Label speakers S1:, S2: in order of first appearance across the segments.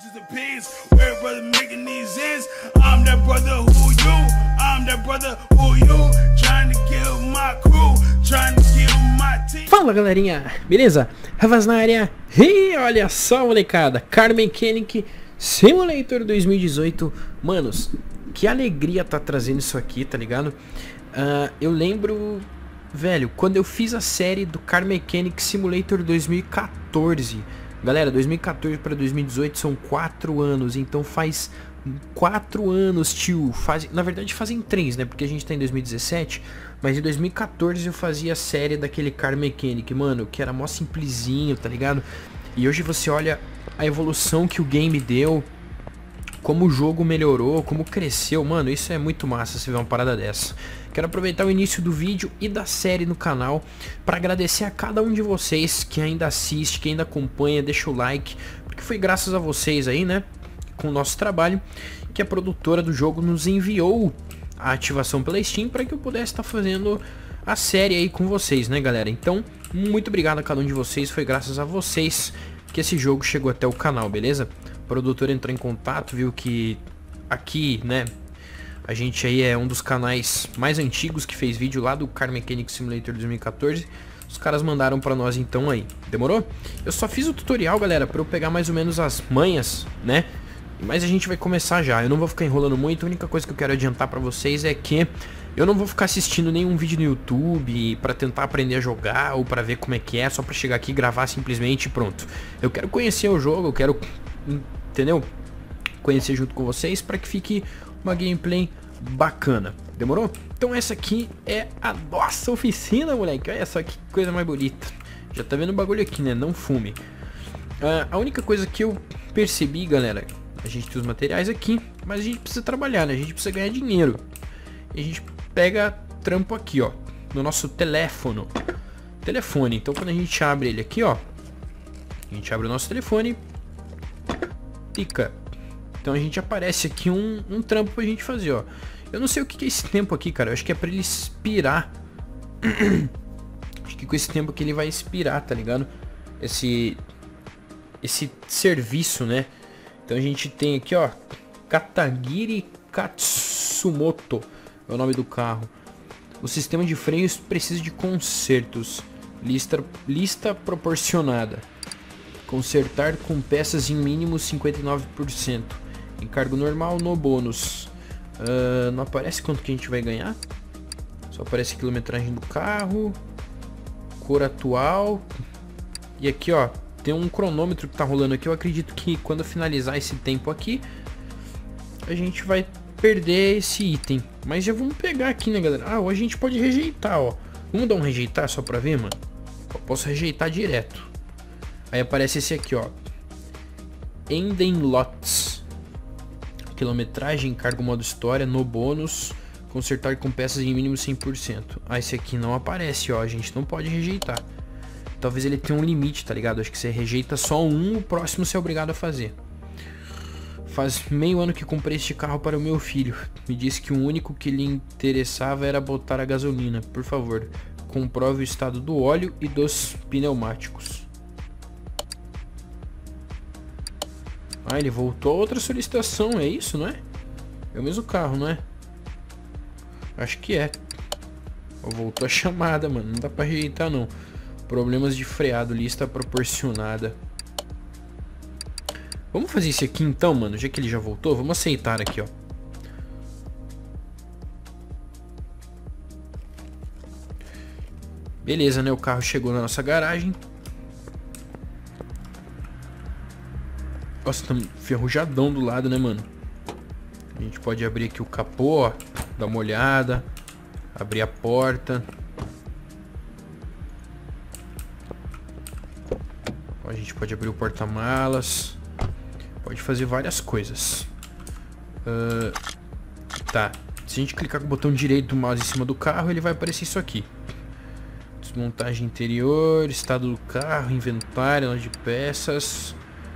S1: just a piece. We're brother making these ends. I'm that brother who you. I'm that brother who you. Trying to kill my crew. Trying to kill my team.
S2: Fala galerinha, beleza? Ravaz na área. E olha só, molecada, Car Mechanic Simulator 2018. Manos, que alegria tá trazendo isso aqui, tá ligado? Eu lembro, velho, quando eu fiz a série do Car Mechanic Simulator 2014. Galera, 2014 para 2018 são 4 anos, então faz 4 anos, tio. Na verdade fazem 3, né? Porque a gente tá em 2017. Mas em 2014 eu fazia a série daquele Car Mechanic, mano, que era mó simplesinho, tá ligado? E hoje você olha a evolução que o game deu, como o jogo melhorou, como cresceu, mano, isso é muito massa você ver uma parada dessa. Quero aproveitar o início do vídeo e da série no canal para agradecer a cada um de vocês que ainda assiste, que ainda acompanha, deixa o like, porque foi graças a vocês aí, né, com o nosso trabalho, que a produtora do jogo nos enviou a ativação pela Steam para que eu pudesse estar fazendo a série aí com vocês, né, galera? Então, muito obrigado a cada um de vocês, foi graças a vocês que esse jogo chegou até o canal, beleza? O produtor entrou em contato, viu que aqui, né, a gente aí é um dos canais mais antigos que fez vídeo lá do Car Mechanic Simulator 2014. Os caras mandaram pra nós então aí, demorou? Eu só fiz o tutorial, galera, pra eu pegar mais ou menos as manhas, né? Mas a gente vai começar já, eu não vou ficar enrolando muito. A única coisa que eu quero adiantar pra vocês é que eu não vou ficar assistindo nenhum vídeo no YouTube pra tentar aprender a jogar ou pra ver como é que é, só pra chegar aqui, gravar simplesmente e pronto. Eu quero conhecer o jogo, eu quero, entendeu? Conhecer junto com vocês pra que fique uma gameplay bacana, demorou? Então essa aqui é a nossa oficina, moleque. Olha só que coisa mais bonita. Já tá vendo o bagulho aqui, né? Não fume. A única coisa que eu percebi, galera, a gente tem os materiais aqui, mas a gente precisa trabalhar, né? A gente precisa ganhar dinheiro. E a gente pega trampo aqui, ó, no nosso telefone. Então quando a gente abre ele aqui, ó, a gente abre o nosso telefone, pica. Então a gente aparece aqui um trampo pra gente fazer, ó. Eu não sei o que é esse tempo aqui, cara. Eu acho que é pra ele expirar. Acho que com esse tempo aqui ele vai expirar, tá ligado? Esse serviço, né? Então a gente tem aqui, ó, Katagiri Katsumoto é o nome do carro. O sistema de freios precisa de consertos. Lista proporcionada. Consertar com peças em mínimo 59%. Encargo normal no bônus. Não aparece quanto que a gente vai ganhar. Só aparece a quilometragem do carro, cor atual. E aqui, ó, tem um cronômetro que tá rolando aqui. Eu acredito que quando eu finalizar esse tempo aqui, a gente vai perder esse item. Mas já vamos pegar aqui, né, galera? Hoje a gente pode rejeitar, ó. Vamos dar um rejeitar só pra ver, mano. Eu posso rejeitar direto. Aí aparece esse aqui, ó, Enden Lots. Quilometragem, cargo modo história, no bônus. Consertar com peças em mínimo 100%. Esse aqui não aparece, ó, a gente não pode rejeitar. Talvez ele tenha um limite, tá ligado? Acho que você rejeita só um, o próximo você é obrigado a fazer. Faz meio ano que comprei este carro para o meu filho. Me disse que o único que lhe interessava era botar a gasolina. Por favor, comprove o estado do óleo e dos pneumáticos. Ele voltou a outra solicitação, é isso, não é? É o mesmo carro, não é? Acho que é. Voltou a chamada, mano. Não dá pra rejeitar, não. Problemas de freado, lista proporcionada. Vamos fazer isso aqui então, mano. Já que ele já voltou, vamos aceitar aqui, ó. Beleza, né? O carro chegou na nossa garagem. Nossa, tá ferrujadão do lado, né, mano? A gente pode abrir aqui o capô, ó, dar uma olhada, abrir a porta. A gente pode abrir o porta-malas. Pode fazer várias coisas. Tá. Se a gente clicar com o botão direito do mouse em cima do carro, ele vai aparecer isso aqui. Desmontagem interior, estado do carro, inventário, loja de peças.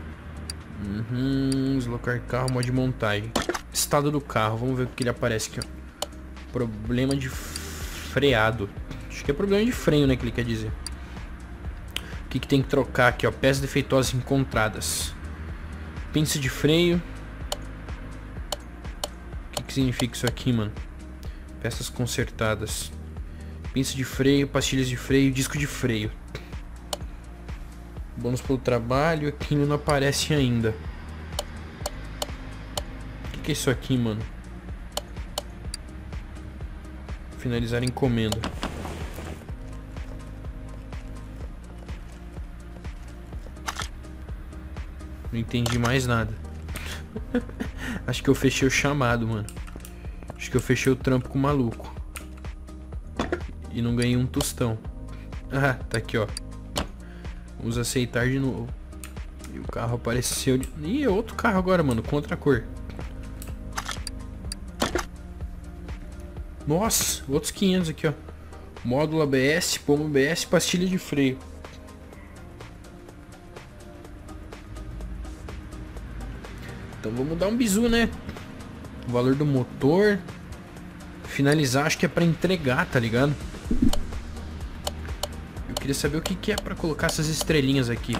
S2: Deslocar carro, modo de montagem. Estado do carro, vamos ver o que ele aparece aqui, ó. Problema de freado. Acho que é problema de freio, né, que ele quer dizer. O que tem que trocar aqui, ó? Peças defeituosas encontradas. pinça de freio. O que significa isso aqui, mano? Peças consertadas. Pinça de freio, pastilhas de freio, disco de freio. Bônus pelo trabalho, aqui não aparece ainda. O que é isso aqui, mano? Finalizar a encomenda. Não entendi mais nada. Acho que eu fechei o chamado, mano. Acho que eu fechei o trampo com o maluco. E não ganhei um tostão. Ah, tá aqui, ó. Vamos aceitar de novo. E o carro apareceu. Ih, é outro carro agora, mano. Contra a cor. Nossa, outros 500 aqui, ó. Módulo ABS, pomo ABS, pastilha de freio. Então vamos dar um bizu, né? O valor do motor. Finalizar, acho que é pra entregar, tá ligado? Eu queria saber o que é pra colocar essas estrelinhas aqui.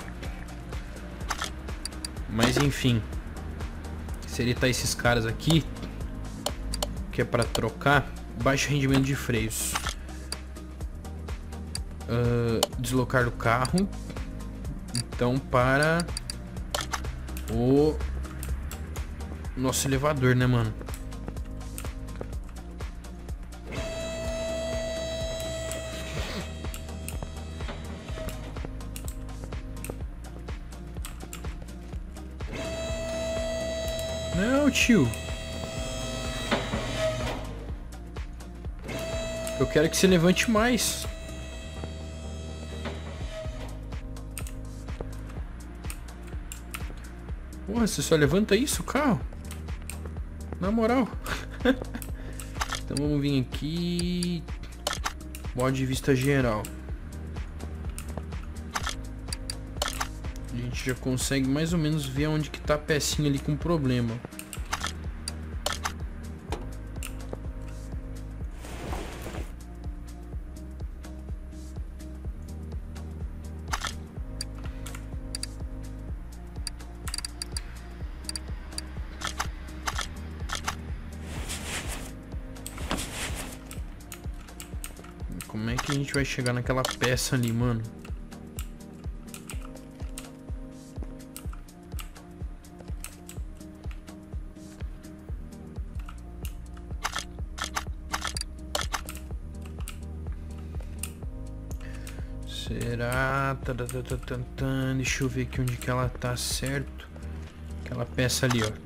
S2: Mas enfim. Seria tá esses caras aqui. Que é pra trocar. Baixo rendimento de freios. Deslocar do carro. Então para o nosso elevador, né, mano? Não, tio. Eu quero que você levante mais. Porra, você só levanta isso, carro? Na moral. Então vamos vir aqui. Modo de vista geral. A gente já consegue mais ou menos ver onde que tá a pecinha ali com problema. Como é que a gente vai chegar naquela peça ali, mano? Será? Deixa eu ver aqui onde que ela tá, certo? Aquela peça ali, ó.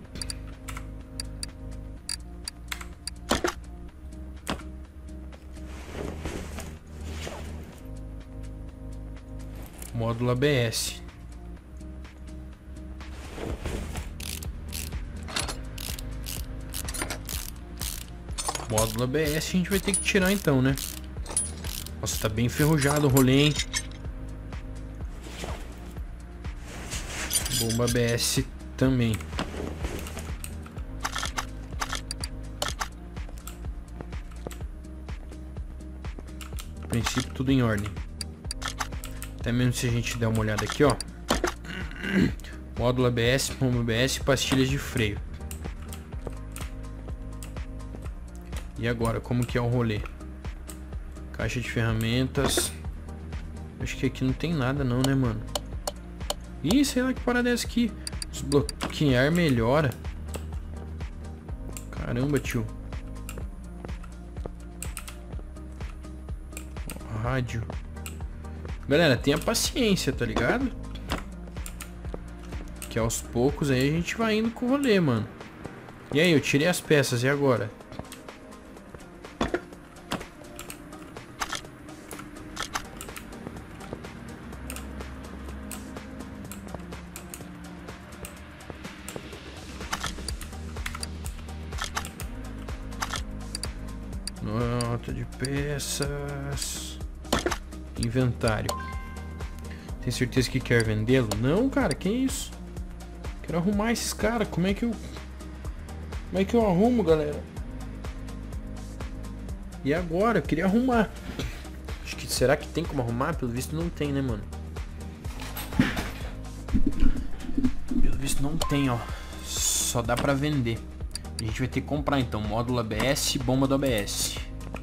S2: Módulo ABS. Módulo ABS a gente vai ter que tirar então, né? Nossa, tá bem enferrujado o rolê, hein? Bomba ABS também. No princípio tudo em ordem. Até mesmo se a gente der uma olhada aqui, ó. Módulo ABS, pomo ABS, pastilhas de freio. E agora, como que é o rolê? Caixa de ferramentas. Acho que aqui não tem nada não, né, mano? Ih, sei lá que parada é essa aqui. Desbloquear melhora. Caramba, tio. Rádio. Galera, tenha paciência, tá ligado? Que aos poucos aí a gente vai indo com o rolê, mano. E aí, eu tirei as peças, e agora? Nota de peças. Inventário. Tem certeza que quer vendê-lo? Não, cara, que isso? Quero arrumar esses caras. Como é que eu arrumo, galera? E agora? Eu queria arrumar. Acho que será que tem como arrumar? Pelo visto não tem, né, mano? Pelo visto não tem, ó. Só dá pra vender. A gente vai ter que comprar, então. Módulo ABS, bomba do ABS.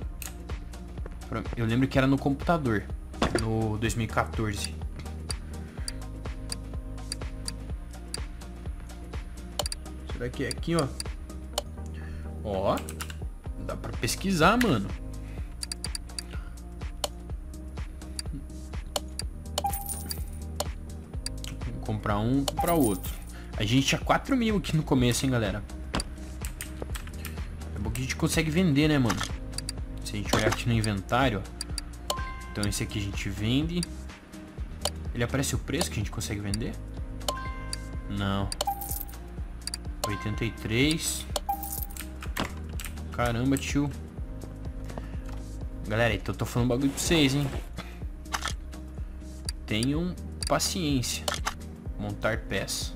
S2: Eu lembro que era no computador. No 2014. Será que é aqui, ó? Ó. Dá pra pesquisar, mano. Vou comprar um, comprar outro. A gente tinha 4 mil aqui no começo, hein, galera. É bom que a gente consegue vender, né, mano? Se a gente olhar aqui no inventário, ó. Então esse aqui a gente vende. Ele aparece o preço que a gente consegue vender? Não. 83. Caramba, tio. Galera, então eu tô falando um bagulho pra vocês, hein. Tenham paciência. Montar peça.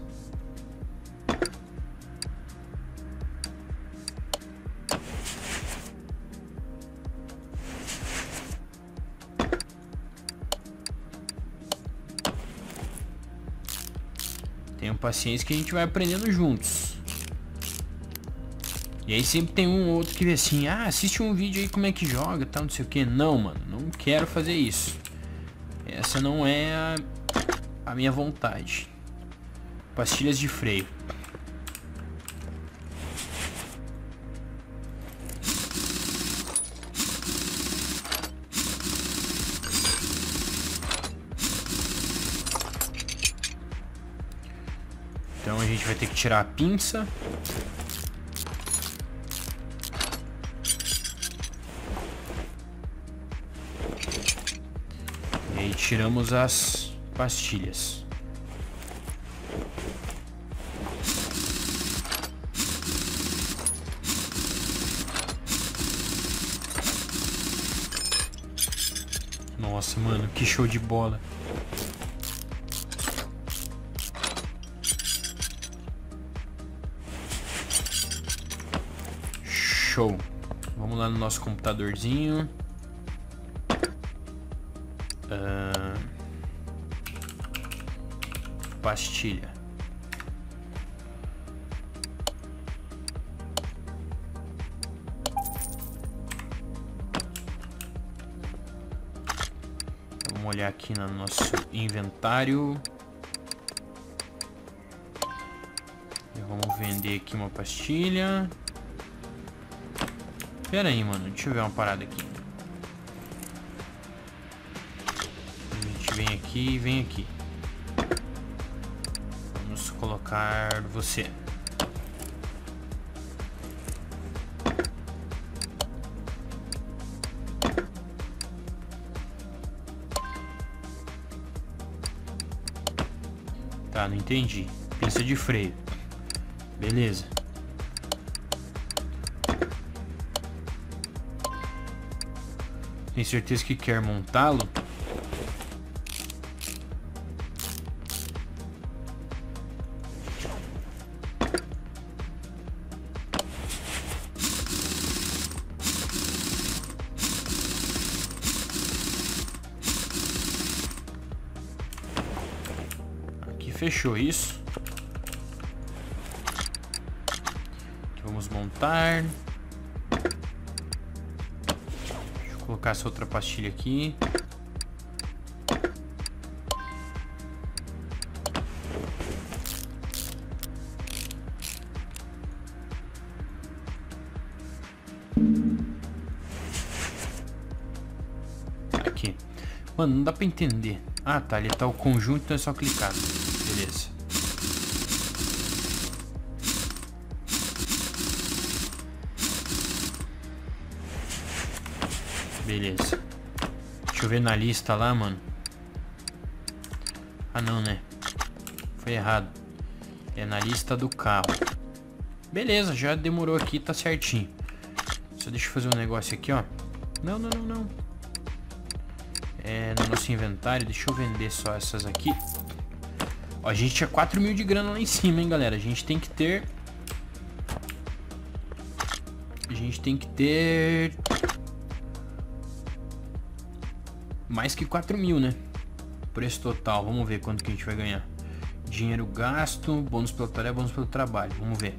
S2: Tenham paciência que a gente vai aprendendo juntos. E aí sempre tem um ou outro que vê assim, ah, assiste um vídeo aí como é que joga, tal, não sei o que. Não, mano, não quero fazer isso. Essa não é a minha vontade. Pastilhas de freio. Então a gente vai ter que tirar a pinça. E aí tiramos as pastilhas. Nossa, mano, que show de bola. Show. Vamos lá no nosso computadorzinho. Pastilha. Vamos olhar aqui no nosso inventário. E vamos vender aqui uma pastilha. Pera aí, mano. Deixa eu ver uma parada aqui. A gente vem aqui e vem aqui. Vamos colocar você. Tá, não entendi. Pinça de freio. Beleza. Tem certeza que quer montá-lo? Aqui fechou isso. Aqui vamos montar. Vou colocar essa outra pastilha aqui. Aqui. Mano, não dá pra entender. Ah, tá. Ali tá o conjunto, então é só clicar. Beleza. Beleza. Deixa eu ver na lista lá, mano. Ah, não, né? Foi errado. É na lista do carro. Beleza, já demorou aqui, tá certinho. Só deixa eu fazer um negócio aqui, ó. Não, não, não, não. É no nosso inventário. Deixa eu vender só essas aqui. Ó, a gente tinha 4 mil de grana lá em cima, hein, galera. A gente tem que ter... mais que 4 mil, né? Preço total. Vamos ver quanto que a gente vai ganhar. Dinheiro gasto, bônus pela tarefa, bônus pelo trabalho. Vamos ver.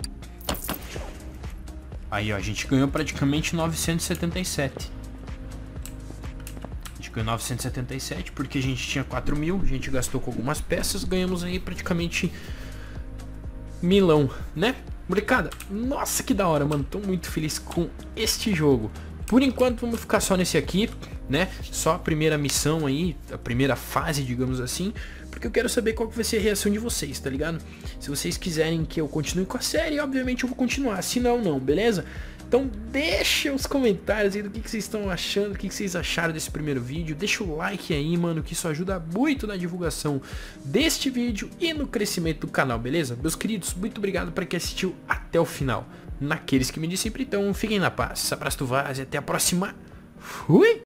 S2: Aí, ó, a gente ganhou praticamente 977. A gente ganhou 977 porque a gente tinha 4.000. A gente gastou com algumas peças. Ganhamos aí praticamente milão, né? Molecada, nossa, que da hora, mano. Tô muito feliz com este jogo. Por enquanto, vamos ficar só nesse aqui, né? Só a primeira missão aí, a primeira fase, digamos assim. Porque eu quero saber qual que vai ser a reação de vocês, tá ligado? Se vocês quiserem que eu continue com a série, obviamente eu vou continuar. Se não, não, beleza? Então deixa os comentários aí do que vocês estão achando, o que vocês acharam desse primeiro vídeo. Deixa o like aí, mano, que isso ajuda muito na divulgação deste vídeo e no crescimento do canal, beleza? Meus queridos, muito obrigado para quem assistiu até o final. Naqueles que me dizem sempre, então fiquem na paz. Abraço do Vaz e até a próxima. Fui!